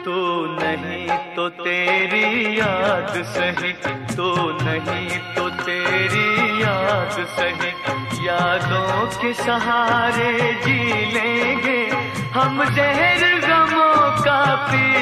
तू नहीं तो तेरी याद सही, तू नहीं तो तेरी याद सही। यादों के सहारे जी लेंगे हम, जहर गमों का पी